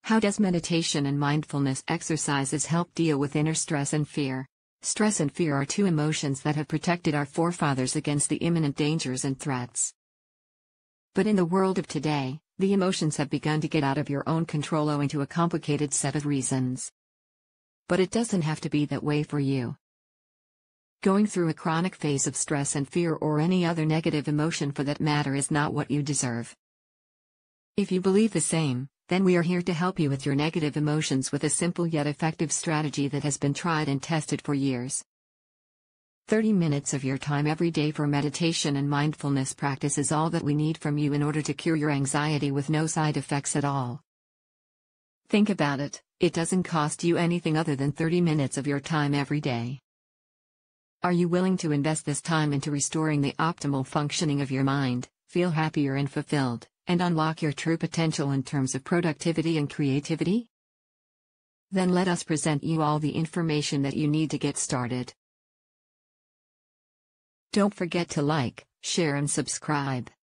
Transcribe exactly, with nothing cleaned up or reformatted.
How does meditation and mindfulness exercises help deal with inner stress and fear? Stress and fear are two emotions that have protected our forefathers against the imminent dangers and threats. But in the world of today, the emotions have begun to get out of your own control owing to a complicated set of reasons. But it doesn't have to be that way for you. Going through a chronic phase of stress and fear or any other negative emotion for that matter is not what you deserve. If you believe the same, then we are here to help you with your negative emotions with a simple yet effective strategy that has been tried and tested for years. thirty minutes of your time every day for meditation and mindfulness practice is all that we need from you in order to cure your anxiety with no side effects at all. Think about it, it doesn't cost you anything other than thirty minutes of your time every day. Are you willing to invest this time into restoring the optimal functioning of your mind, feel happier and fulfilled, and unlock your true potential in terms of productivity and creativity? Then let us present you all the information that you need to get started. Don't forget to like, share and subscribe.